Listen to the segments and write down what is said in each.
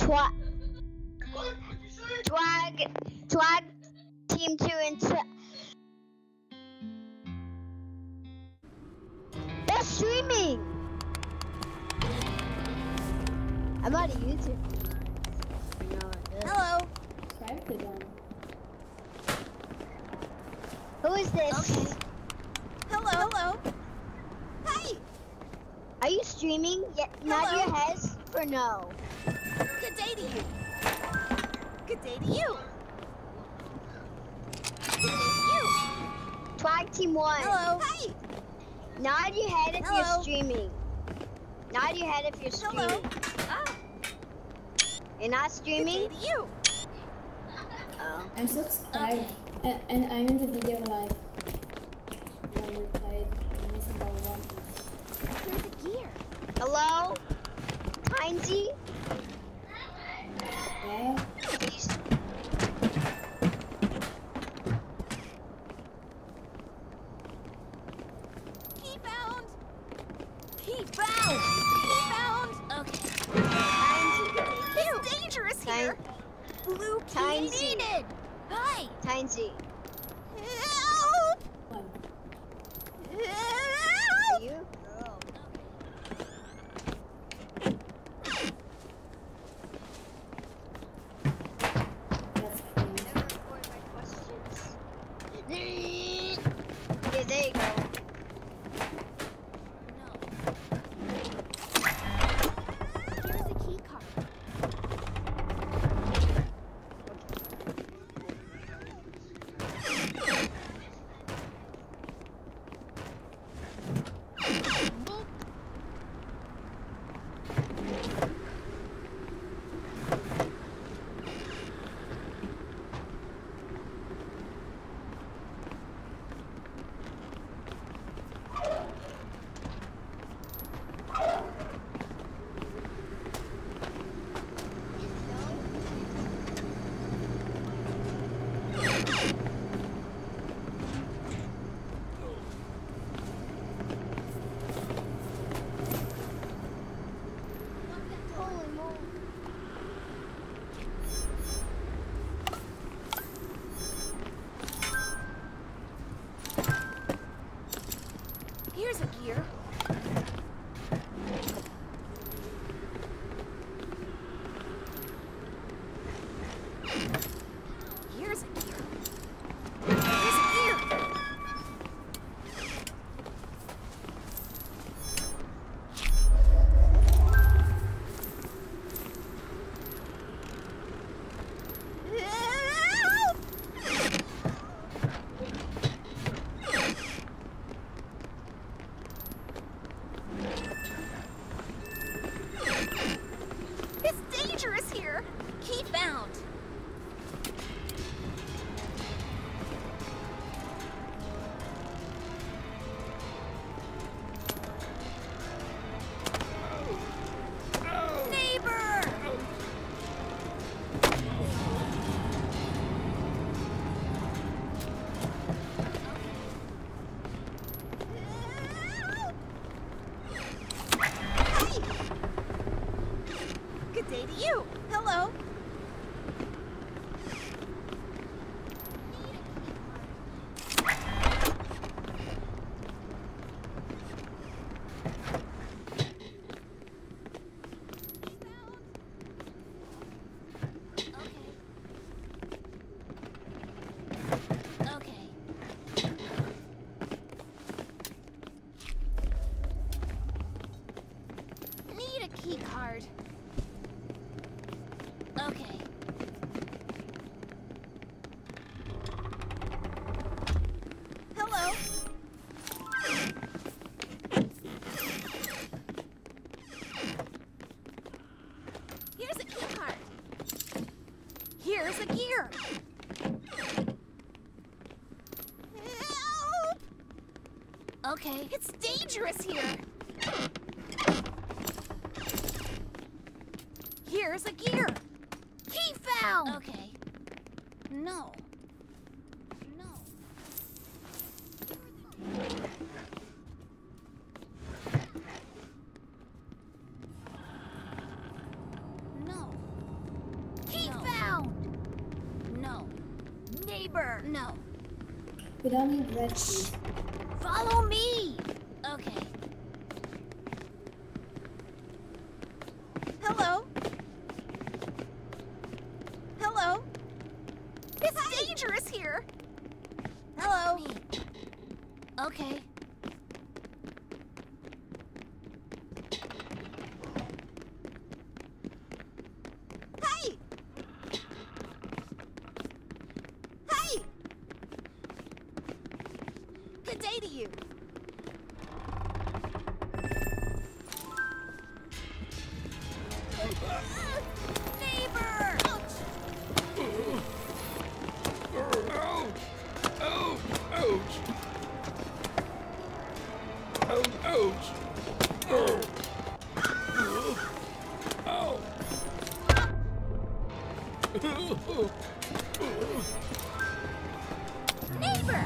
Twag team 2 into. They're streaming. I'm on YouTube. Hello. Who is this? Okay. Hello. Hey. Are you streaming? Yeah, nod your heads for no. Good day to you. Good day to you. Good day to you. Twag team 1. Hello. Hey. Nod your head if Hello. you're streaming. Nod your head if you're streaming. Hello. Ah. You're not streaming? Good day to you. Oh. I'm subscribed and I'm in the video live. When we played missing by one. Here's a gear. Hello? Tinesy? Yeah. Please. Key found. Key found. Key found. Okay. Tinesy. It's dangerous here. Blue key Tinesy. needed. Hi. Tinesy. Help. One. Are Help. you? That's crazy. Never record my questions. Yeah, there you go. Here's the key card. Holy moly. Here's a gear. Here's a gear. Here's a gear. Help! It's dangerous here. Key found. Neighbor! Help! Hey! Good day to you. Hello. Okay. Need a key card. Okay. Hello. Here's a key card. Here's a gear. Help! Okay, it's dangerous here. Here's a gear. Key found. Okay. No. No. No. neighbor. No. We don't need red keys. Follow me. Okay. Hello? Hello? It's dangerous here. Hello? Okay. Hey! Hey! Good day to you. Neighbor! Ouch! Neighbor!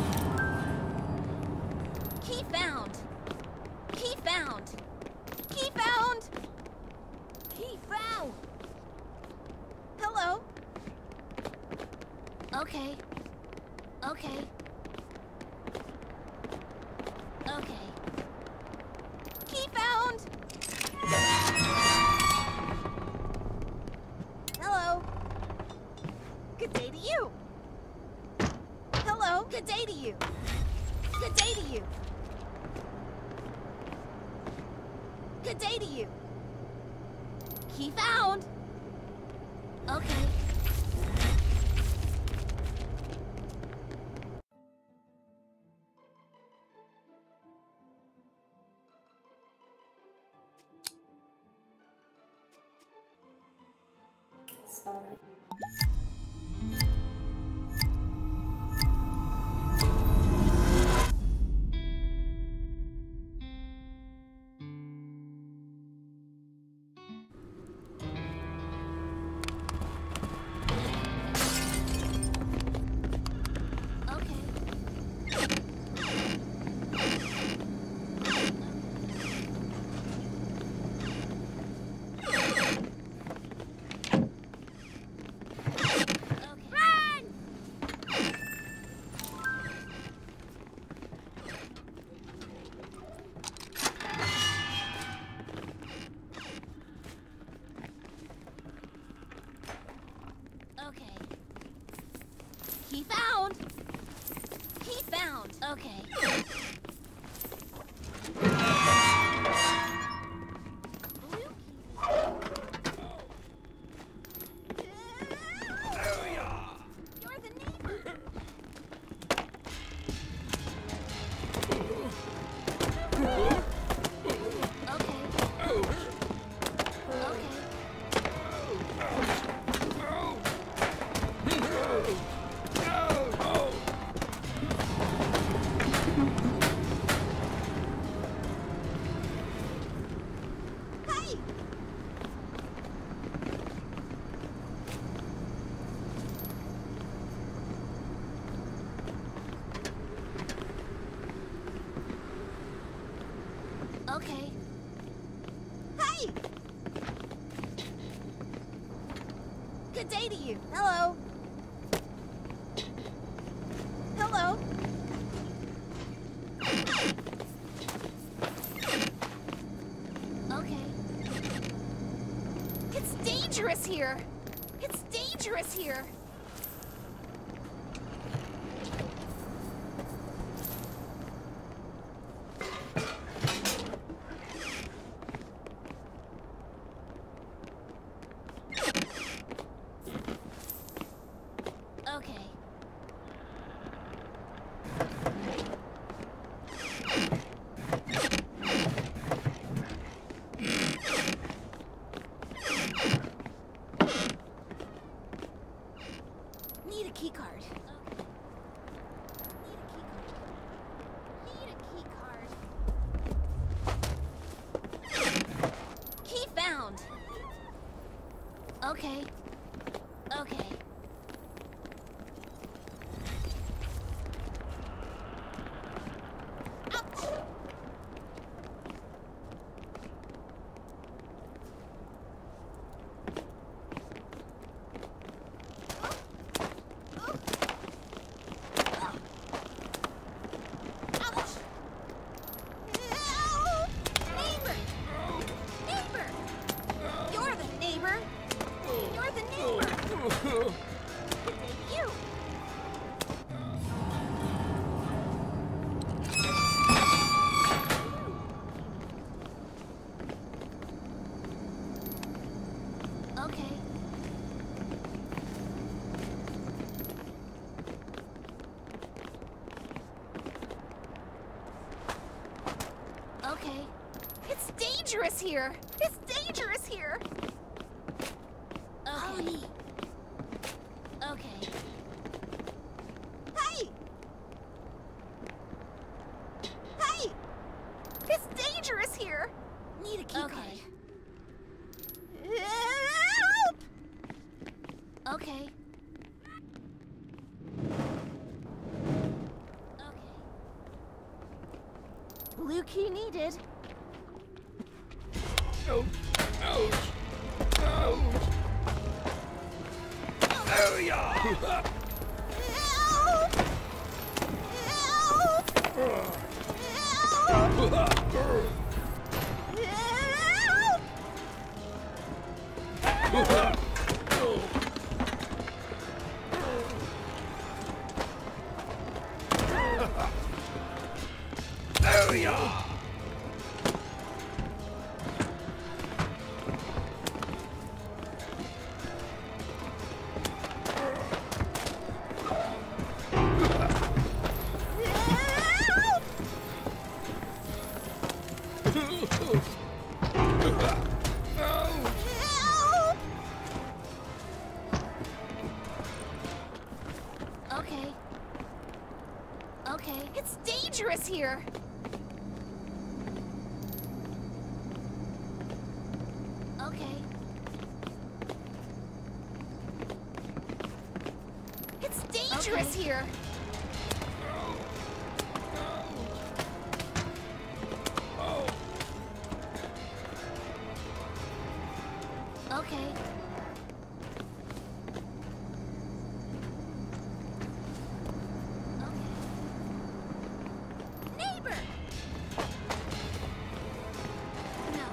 Key found. Key found. Key found. Key found. Hello? Okay. Okay. Okay. Key found. Hello. Good day to you. Hello. Good day to you. Good day to you. Good day to you. Key found. Okay. Sorry. Key found! Key found! Okay. You're the neighbor! Okay. Hey! Good day to you. Hello. Hello. Okay. It's dangerous here. It's dangerous here. Okay. Need a key card. Okay. Need a key card. Key found. Okay. Okay. dangerous here. It's dangerous here. Okay. Okay. Hey! Hey! It's dangerous here. Need a key card. Help! Okay. Blue key needed. Ouch! Ouch! Ouch! Oh yeah! Help! Help! Help! Oh yeah! Okay. Okay. It's dangerous here. Okay. It's dangerous here. Okay. Neighbor! No.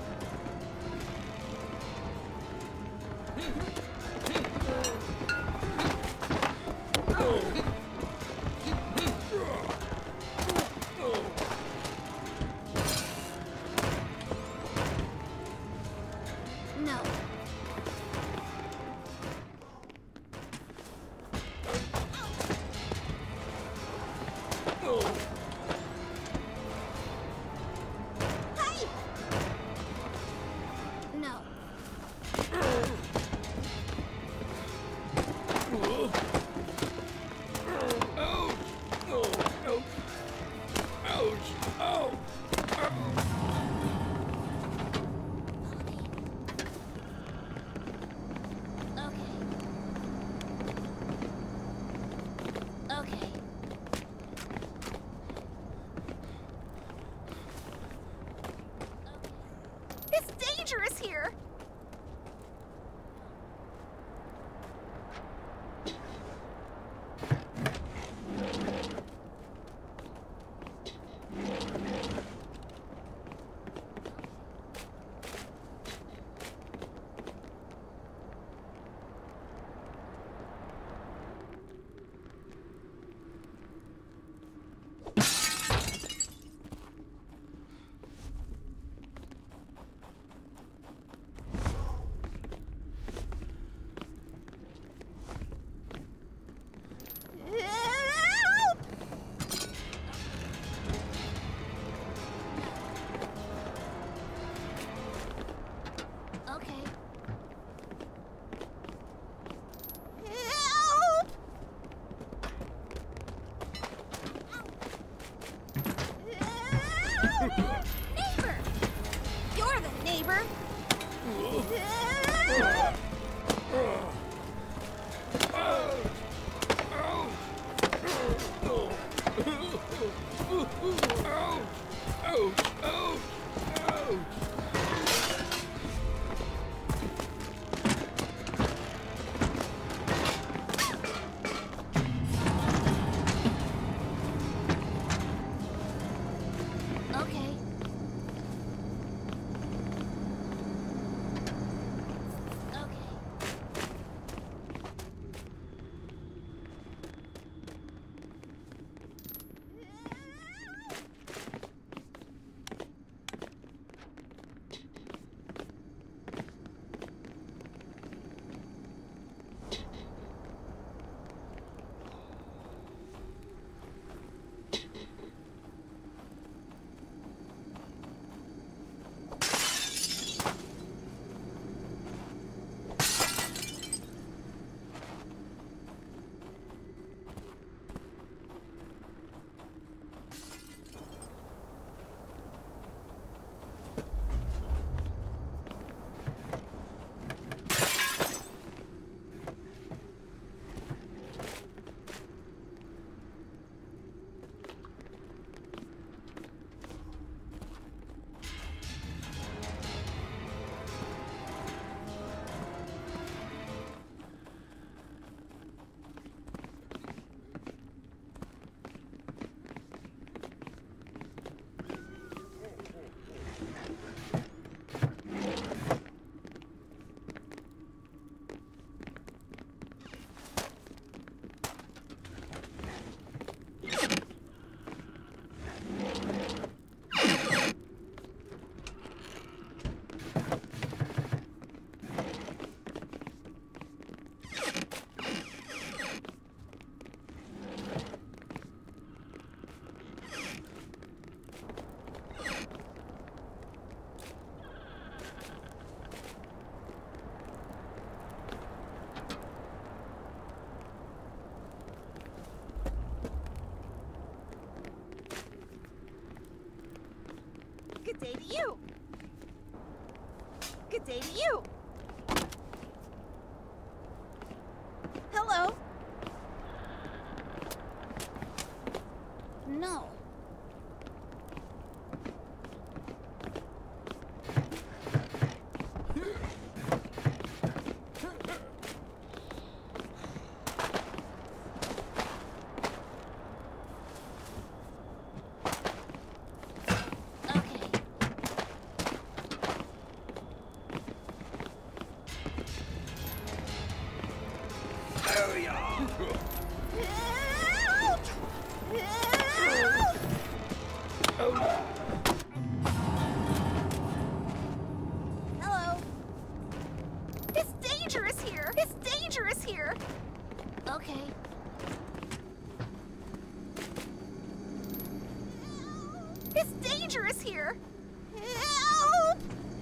No. Hey! No. Okay. Okay. It's dangerous here. Help! Okay. Help! Help! Neighbor! You're the neighbor! Help! Okay. Good day to you. Hello. No. Hello. It's dangerous here. It's dangerous here. Okay. It's dangerous here. Help!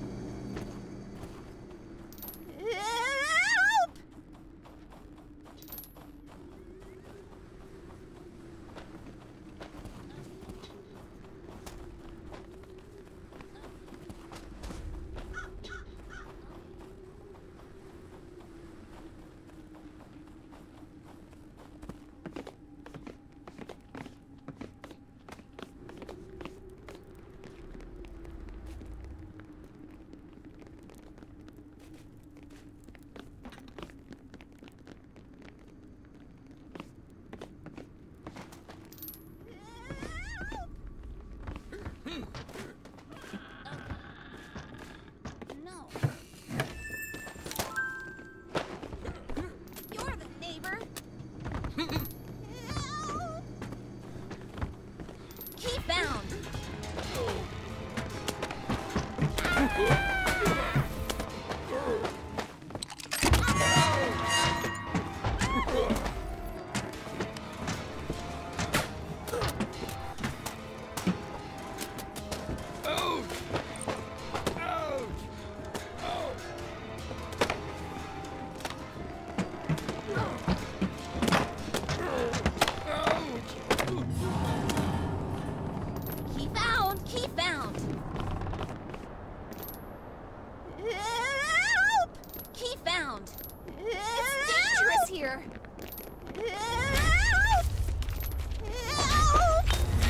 Help! No. You're the neighbor. Help! Key found. Key found. Key found. Help! Key found. It's dangerous here. Help! Help!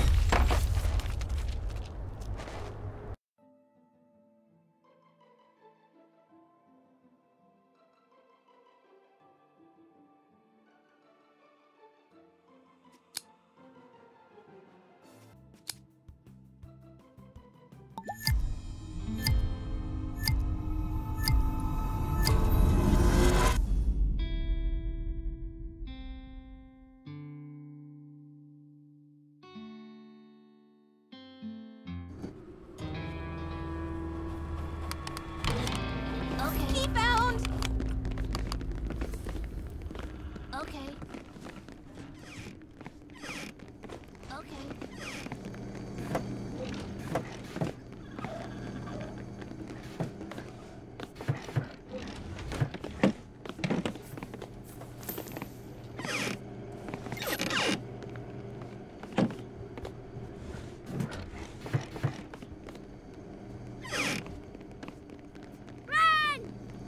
Okay. Key found. Okay. Okay. Run!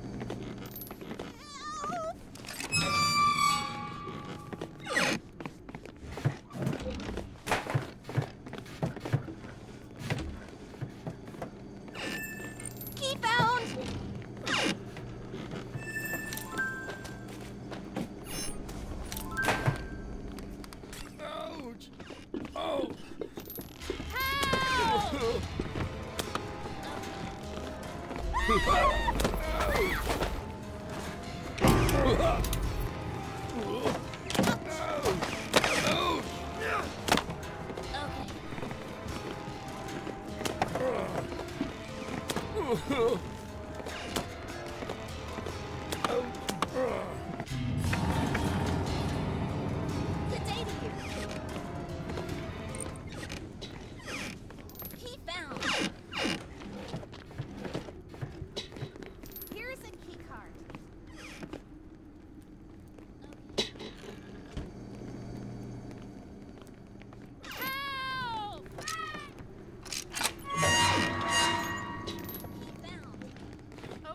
Key found. Ouch! Oh! Help! Okay. Good day to you. Key found. Here's a key card. Help! Key found.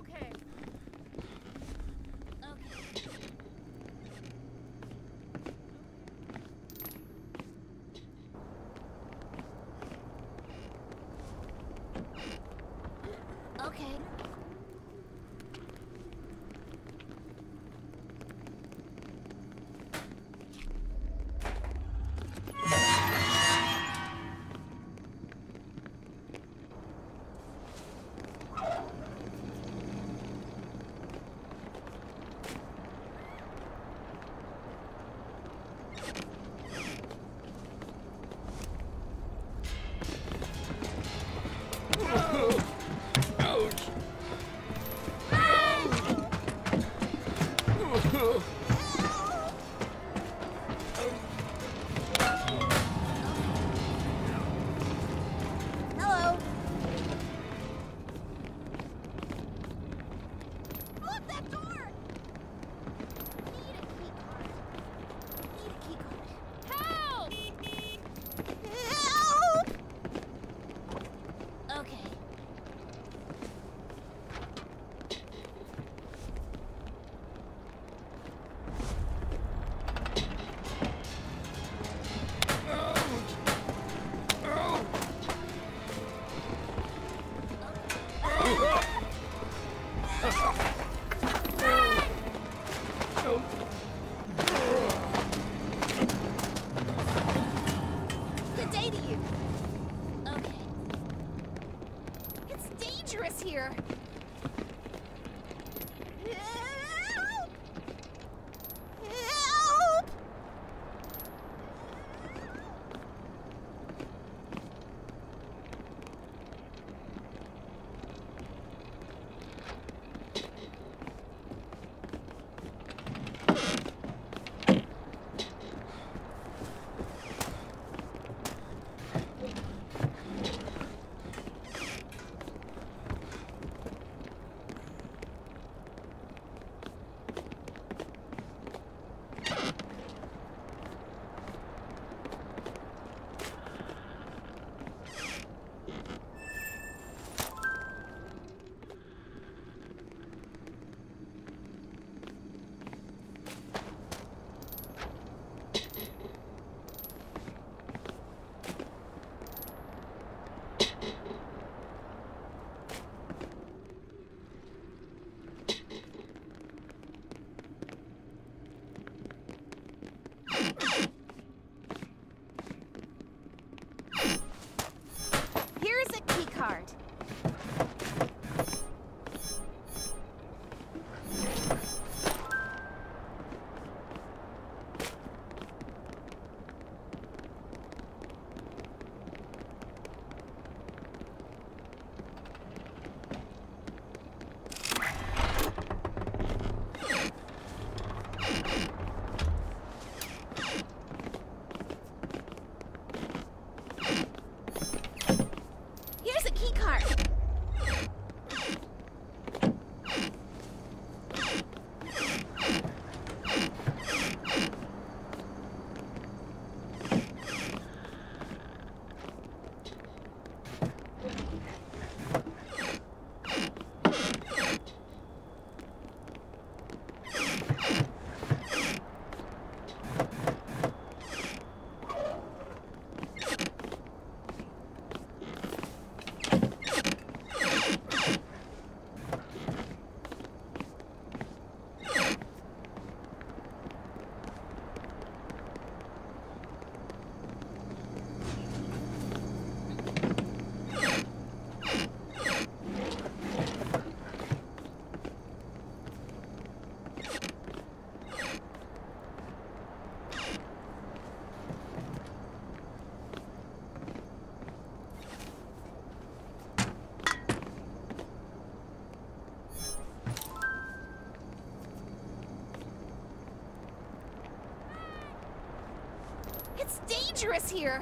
It's dangerous here.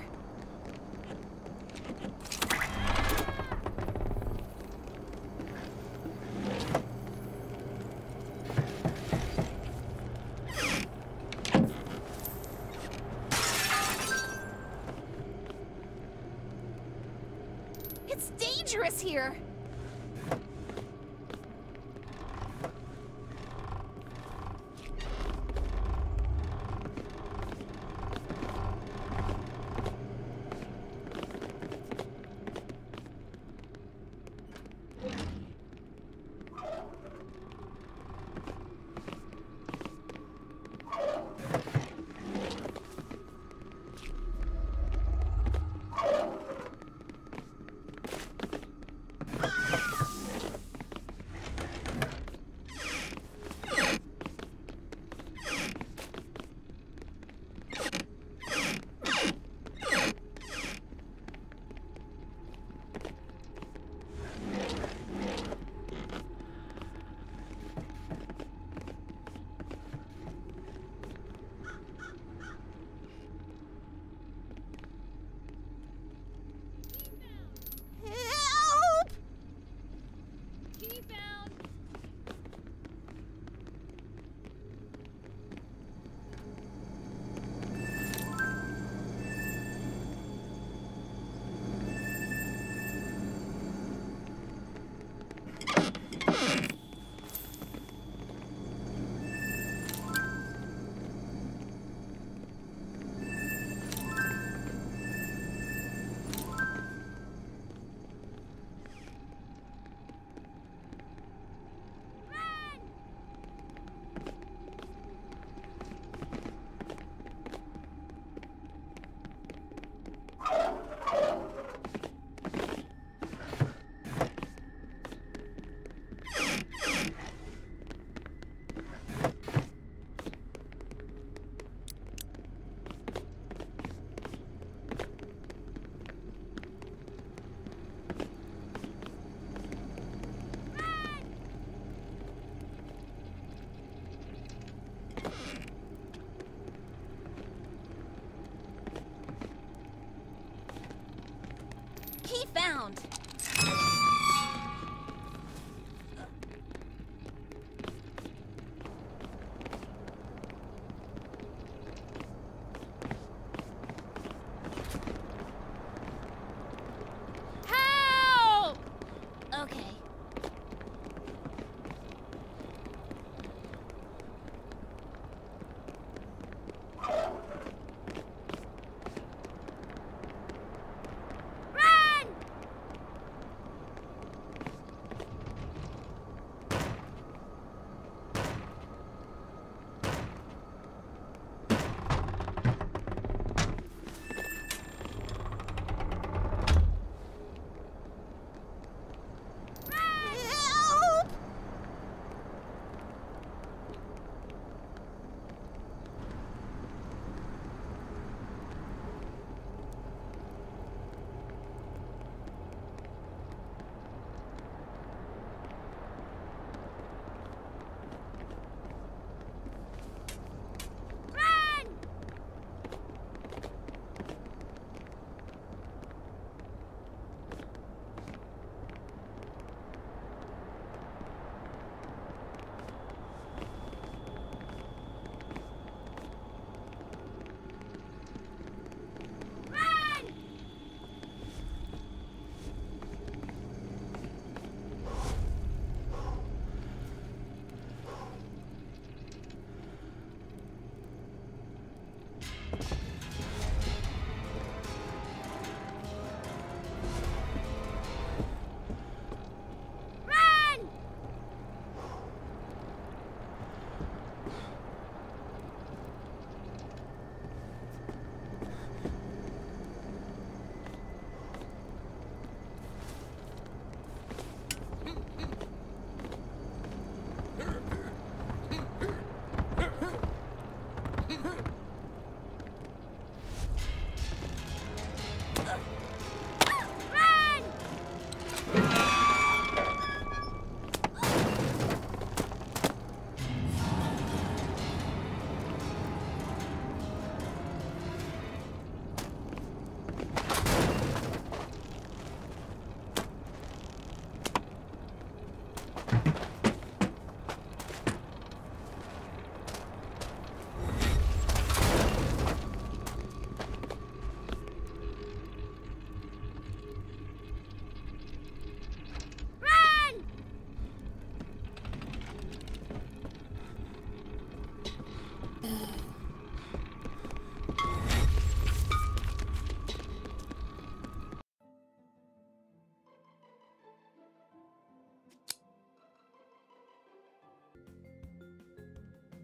It's dangerous here.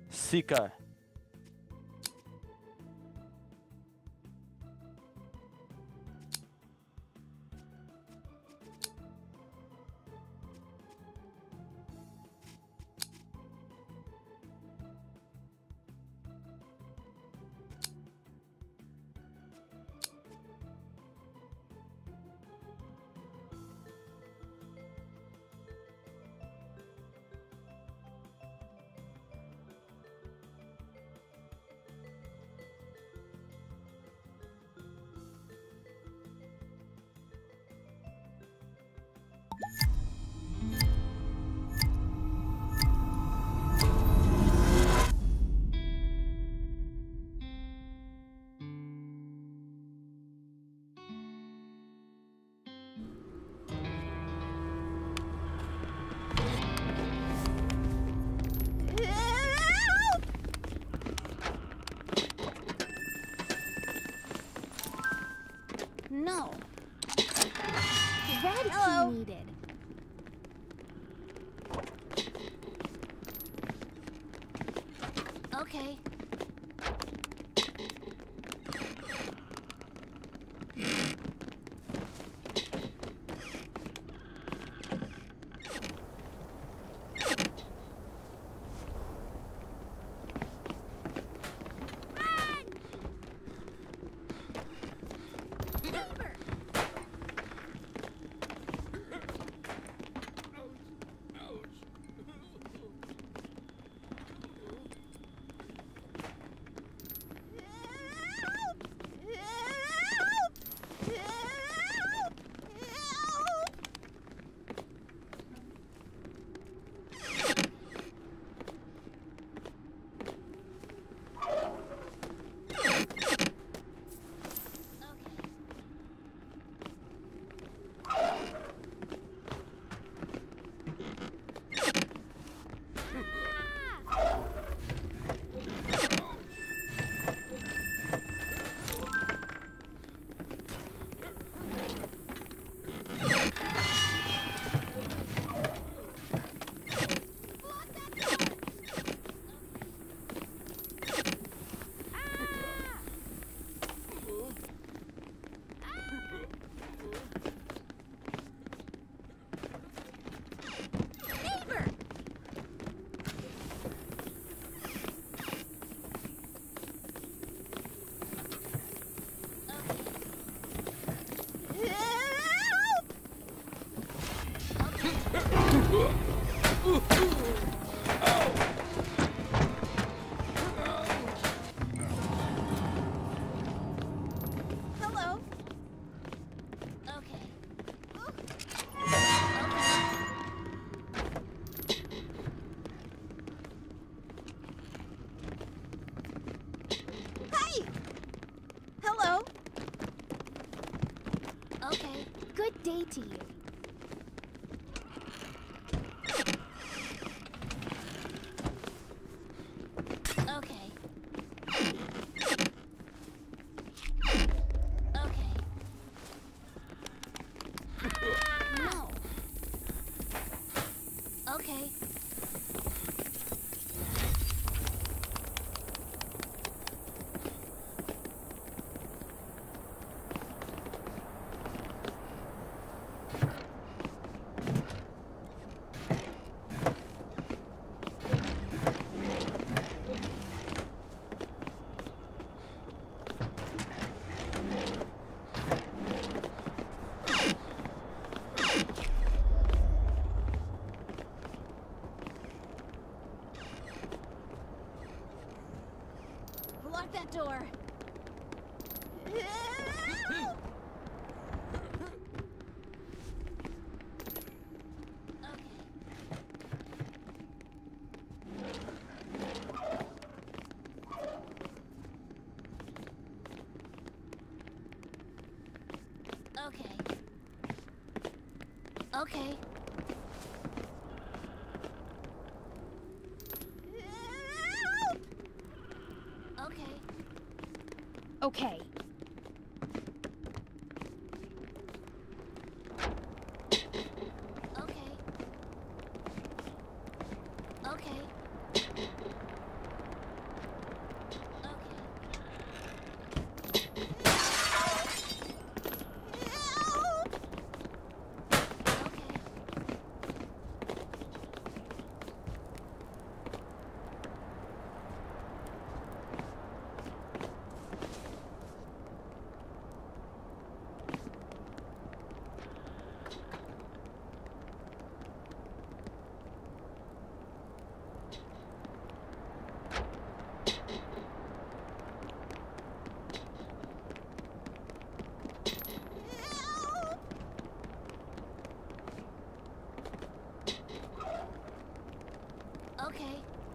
Sika. No. Red key needed. Okay. Hello. Okay. Hey! Hello. Okay. Good day to you. Okay. Okay. No. Okay. Lock that door. Okay. Okay. Okay. Okay. Okay. Okay. Okay.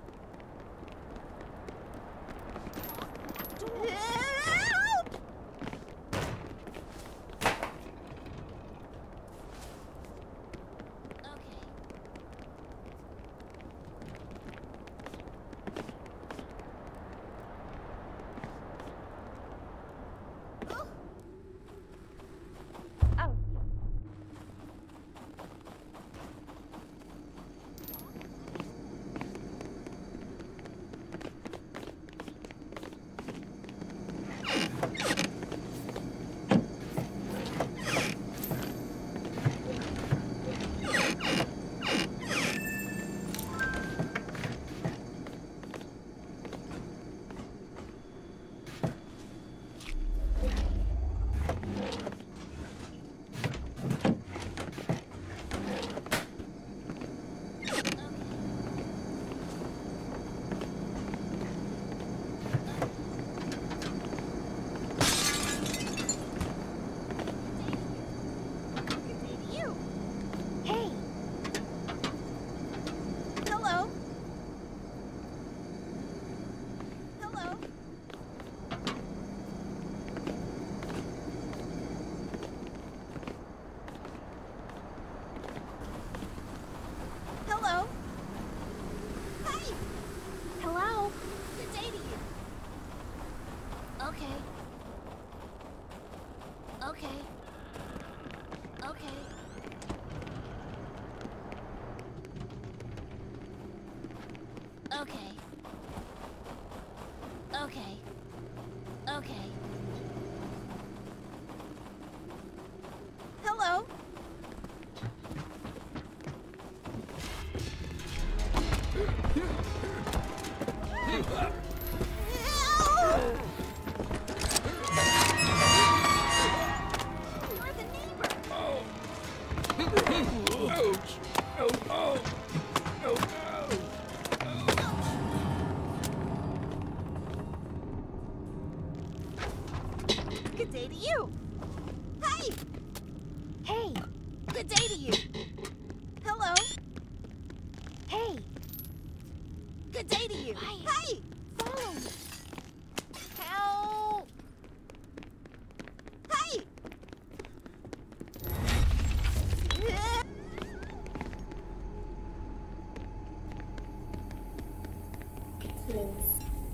Okay. Hello? You're the neighbor. Ouch! Oh, oh! Oh, Good day to you. Hey! Hey! Good day to you. Hello? Hey! Good day to you. Quiet. Hey! Follow me! Help! Hey! Close.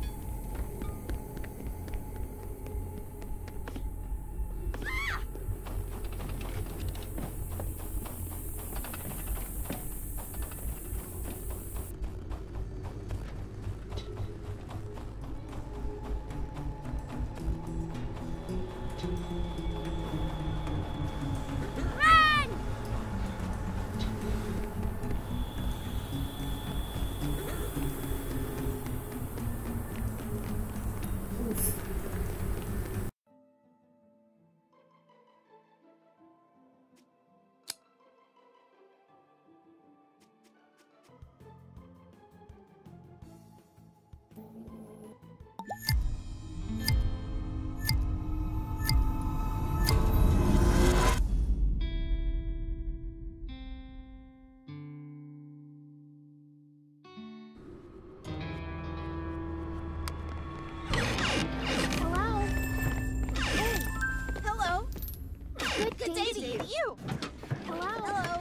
Hello? Hey! Hello? Good Good day to you. Hello? Hello?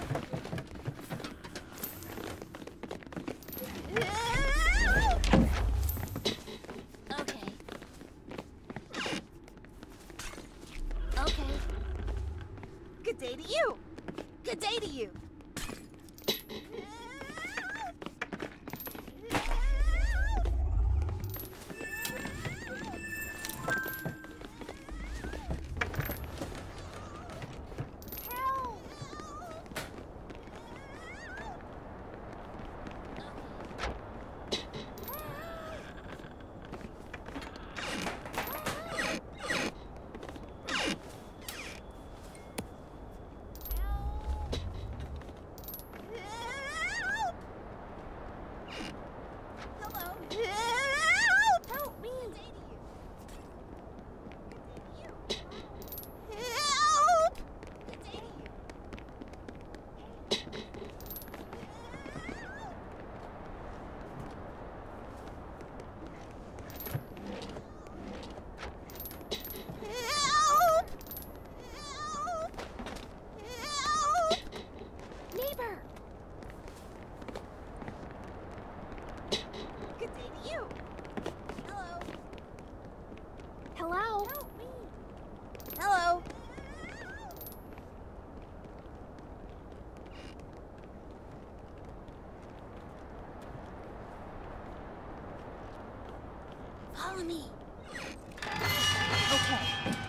Okay. Okay. Good day to you. Good day to you. Follow me. Okay.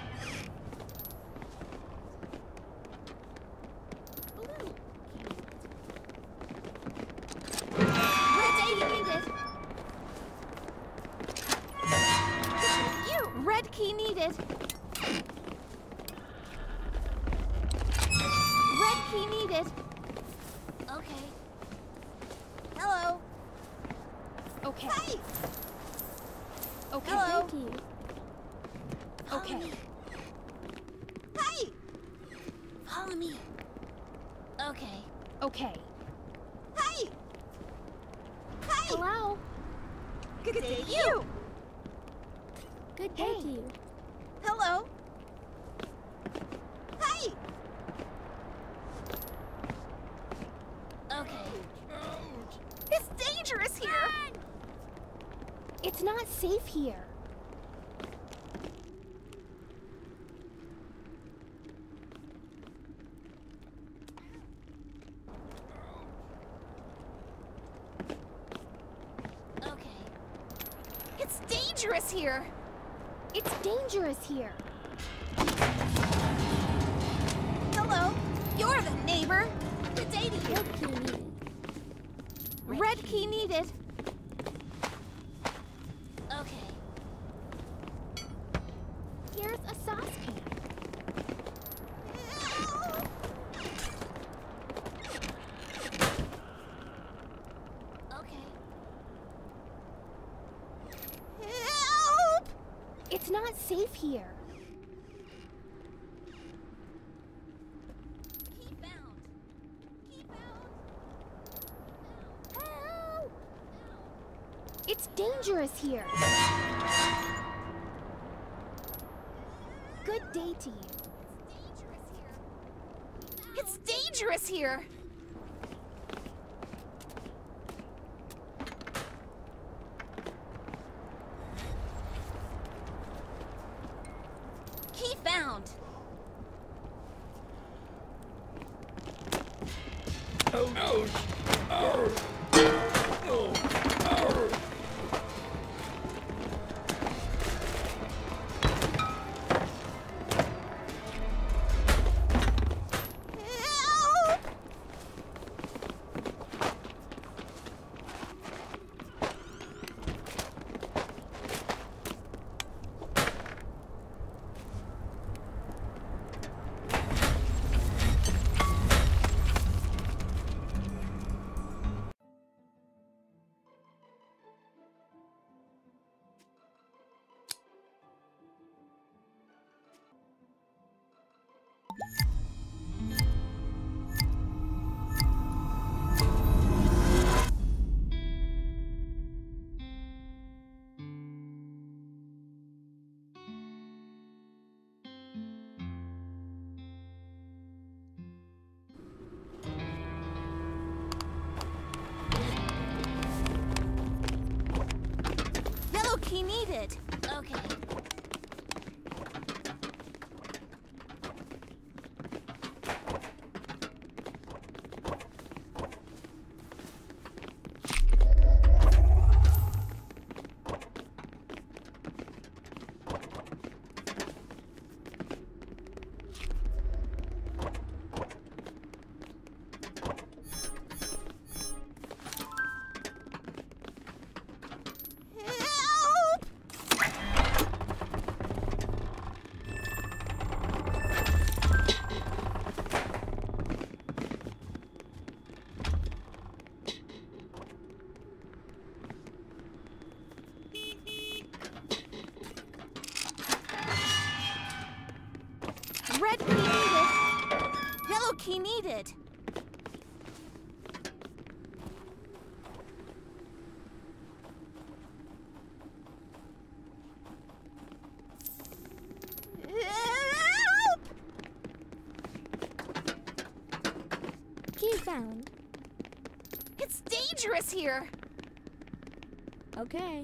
Red key needed. Red key needed. Okay. Hello. Okay. Hey. Okay. Hello. Thank you. Follow Okay. me. Hey. Follow me. Okay. Okay. Hey. Hey. Hello. Good day to you. Good day Hey. to you. Hello. Hey. Okay. It's dangerous here. It's not safe here. Okay. It's dangerous here. It's dangerous here. Hello. You're the neighbor. Good day to you. Red key needed. Red key needed. Okay. Here's a saucepan. Okay. Help! It's not safe here. Key found. Key found. Help! It's dangerous here. Good day to you. It's dangerous here. Key found. Ouch! Ow! Oh! Ow! Help! Yellow key needed. Okay. Help! Red key needed. Yellow key needed. Help! Key found. It's dangerous here. Okay.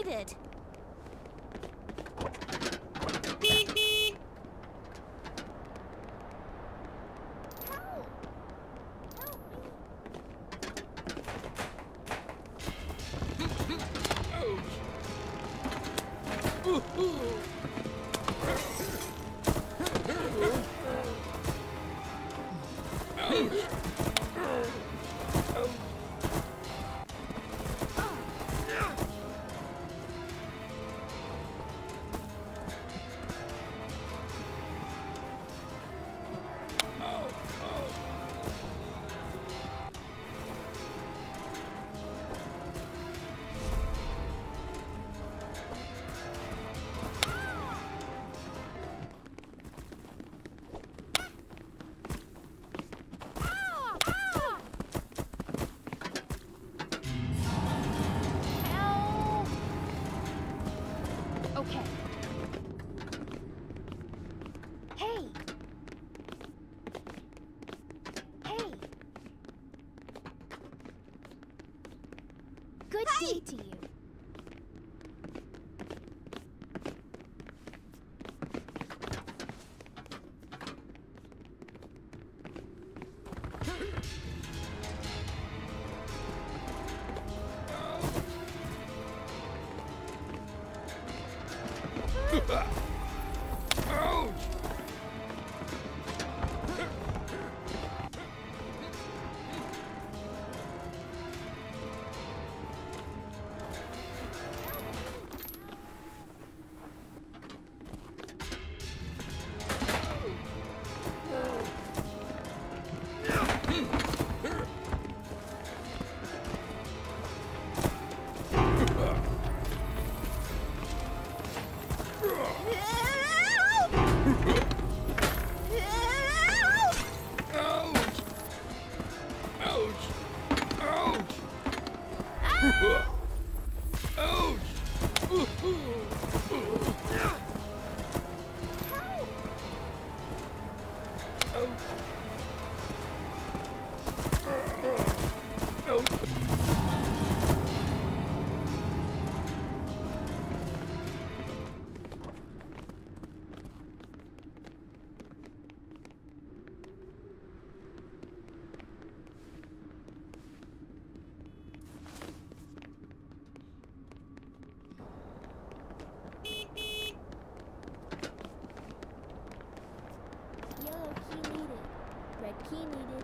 needed. Okay. Hey! Hey! Good day to you. Ouch! Yellow key needed. Red key needed.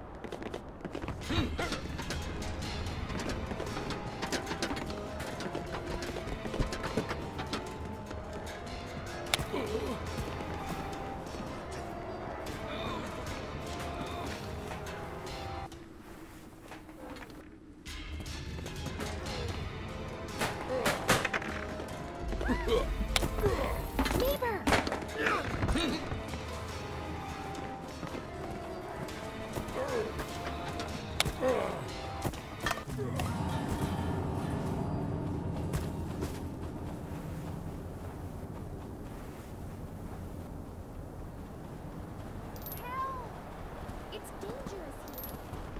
Neighbor! Help! It's dangerous here.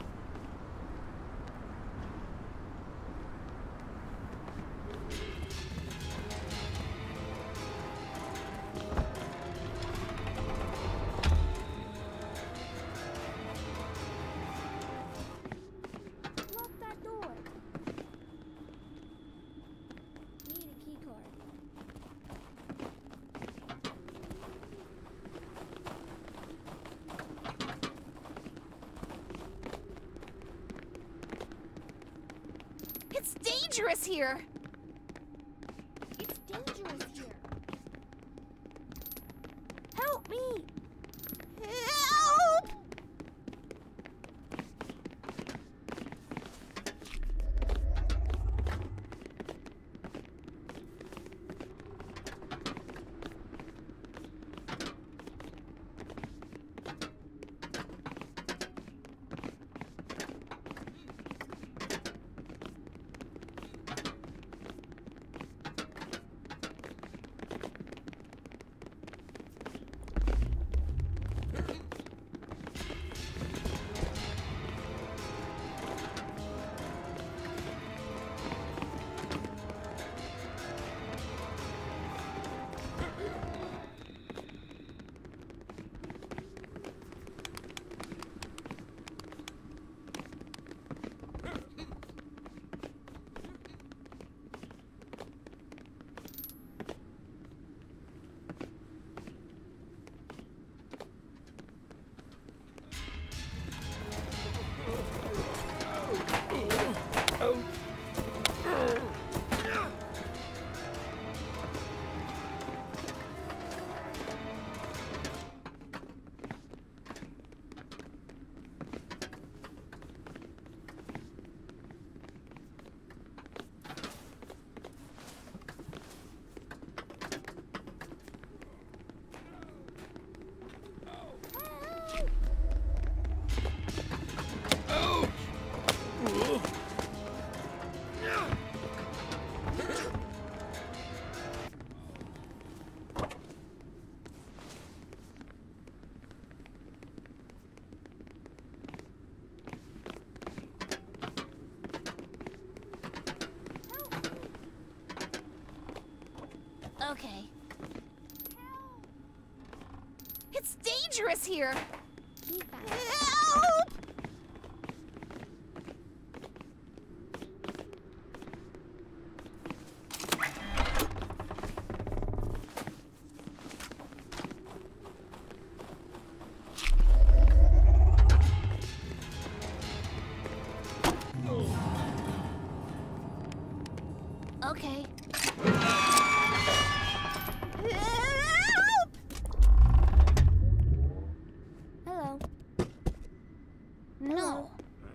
Lock that door. Need a key card. It's dangerous here. It's dangerous here. Help me. Help! Okay. It's dangerous here. Key found. Help! Okay. Help! Hello. No.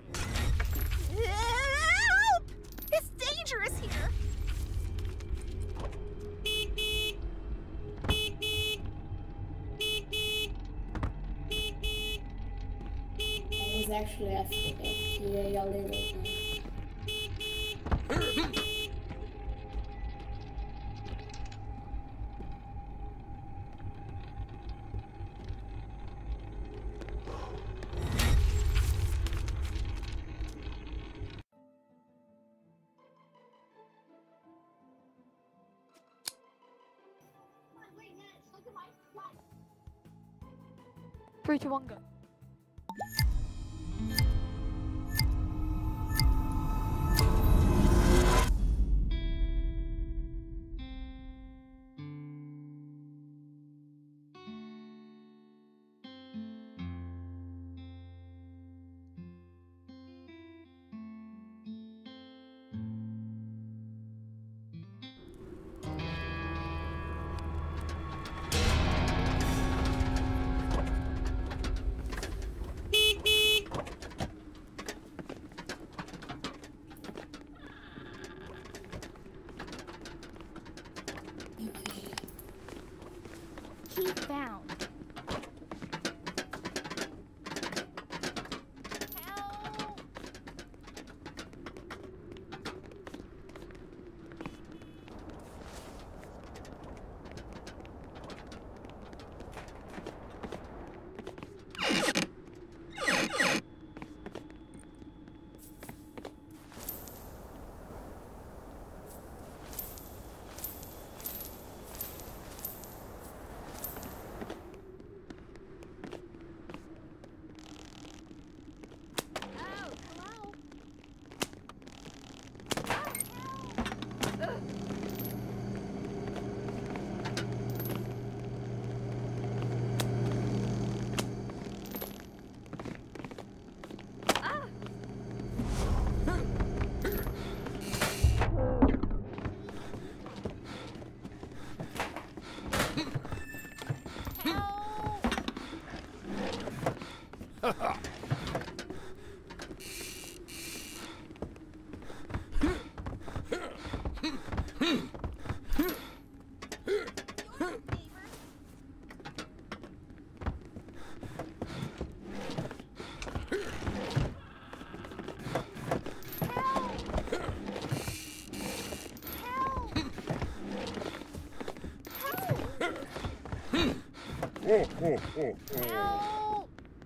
Help! It's dangerous here. I was actually asking if you yelled it. Three, two, one, go. Key found. Help! Help!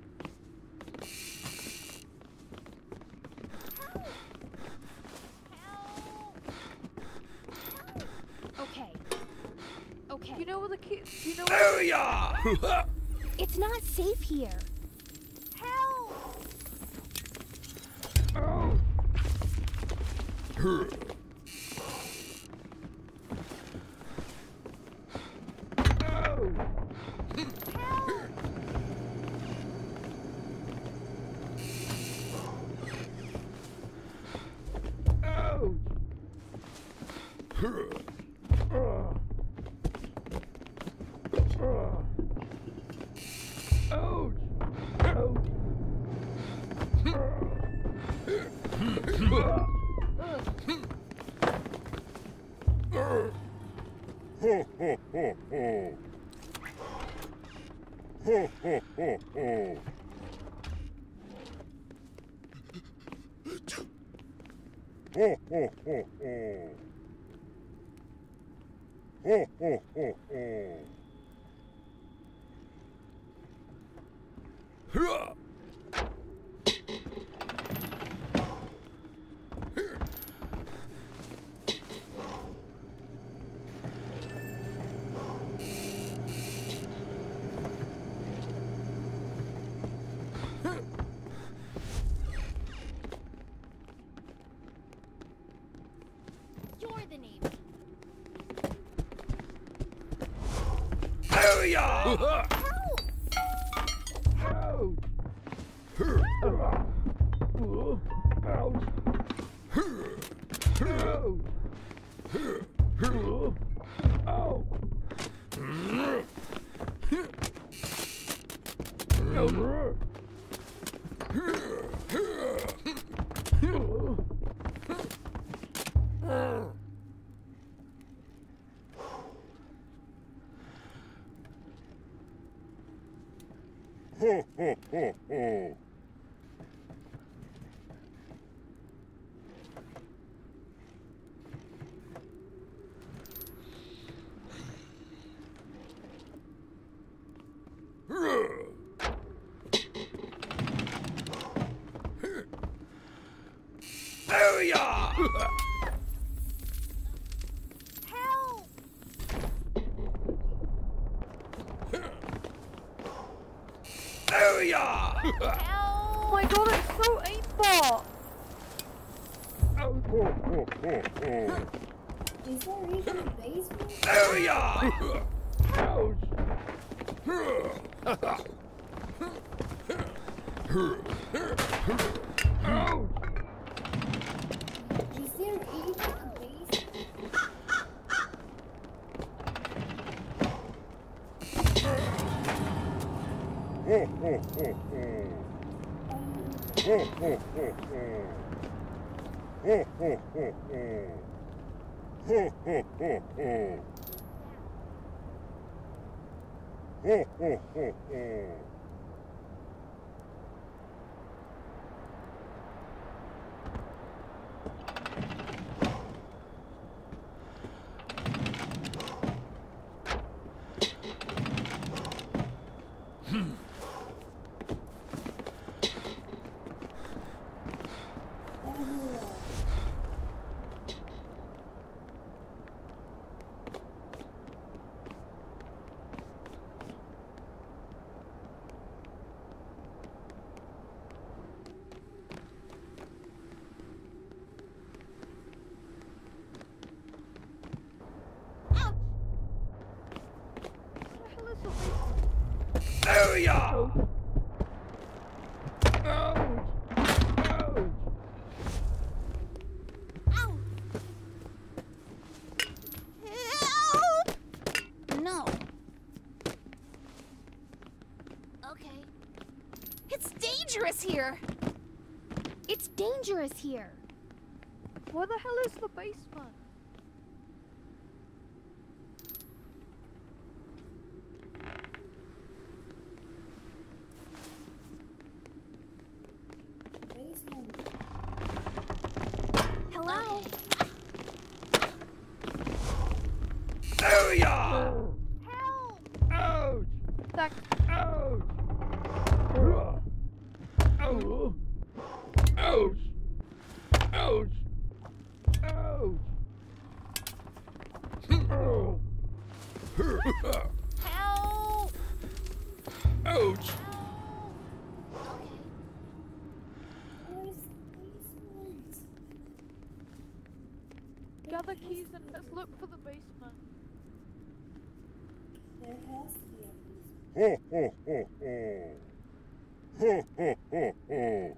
Okay. Okay. You know where the key? You know Oh yeah! It's not safe here. Help! Oh my god, it's so aimbot! Is there even a basement? Is there even a basement? Here. It's dangerous here. Where the hell is the basement? Hello? Help! Ouch! That Ouch! Ouch! Ouch! Ouch! Help! Ouch! gather keys and let's look for the basement. There has to be a basement.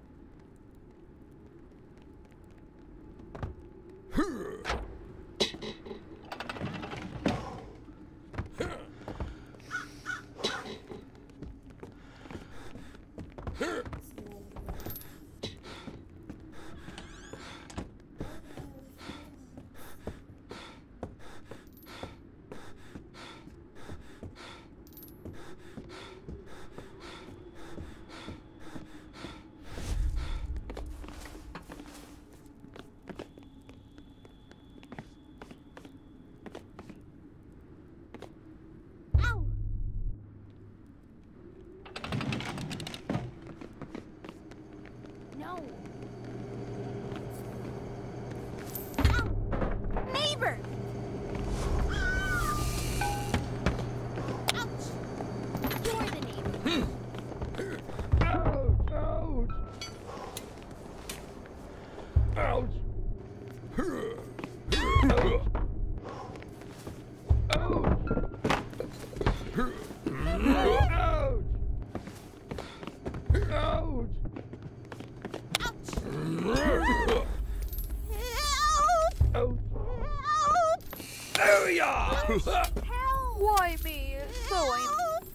There you are! Help! Why me? So I'm...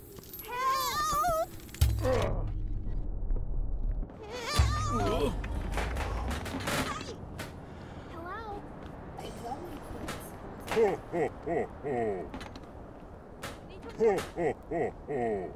Help! Hello? I got my kids.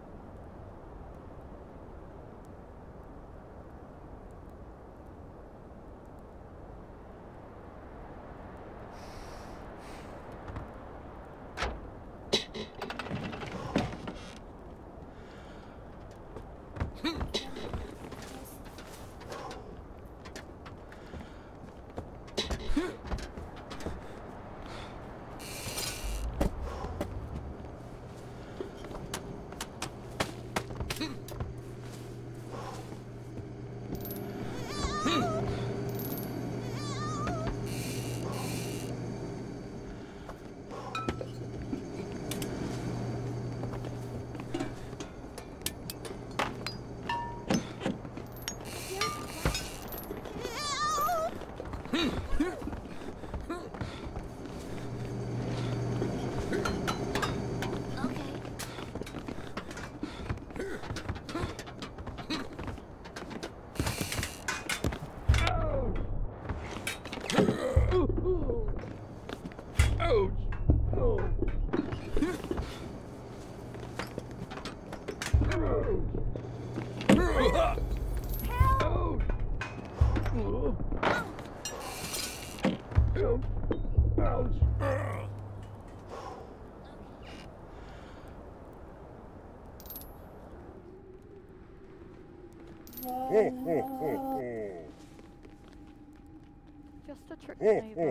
Just a trick, neighbor.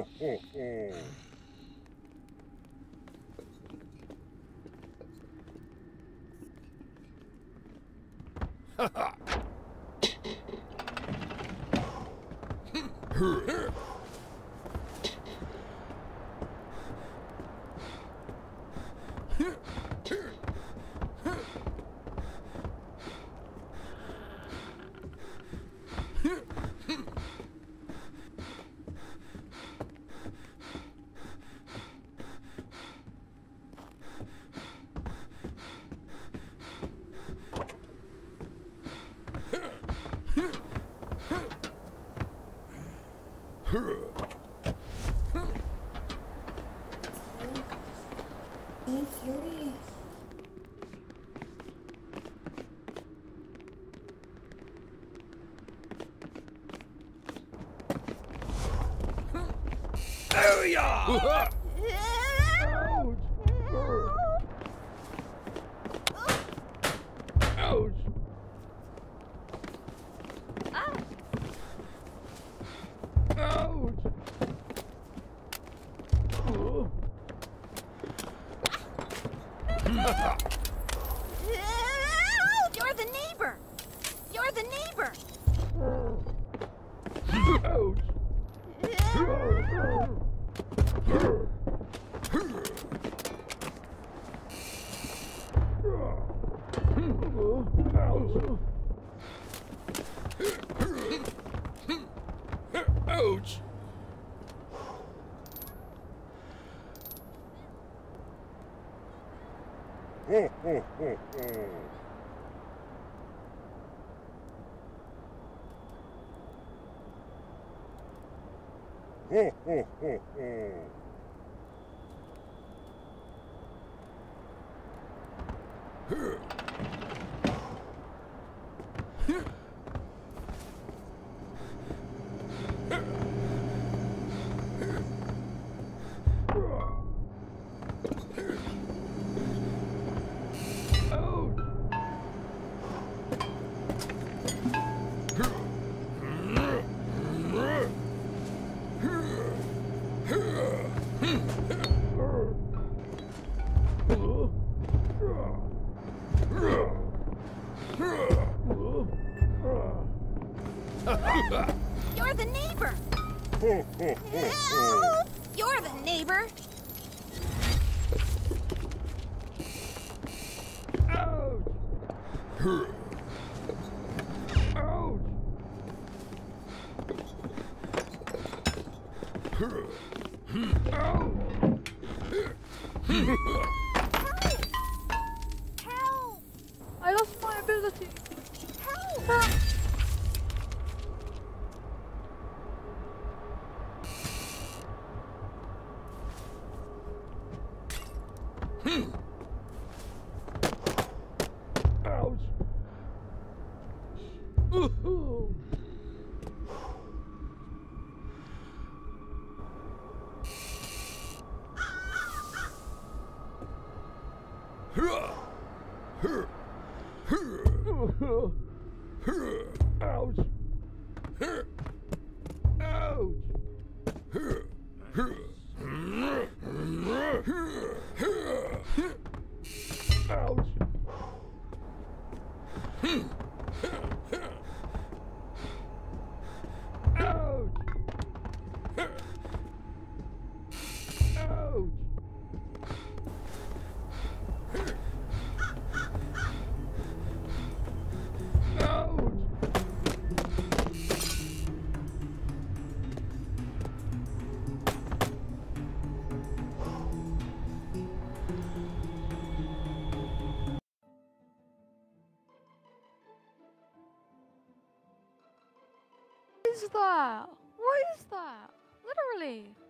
There you are! Ouch! Ouch! You're the neighbor! You're the neighbor! Ouch! Ouch! You're the neighbor! You're the neighbor! Help! I lost my ability. Help! Ouch. Ooh. Ouch. Ouch. Ouch. Ouch. What is that? What is that? Literally.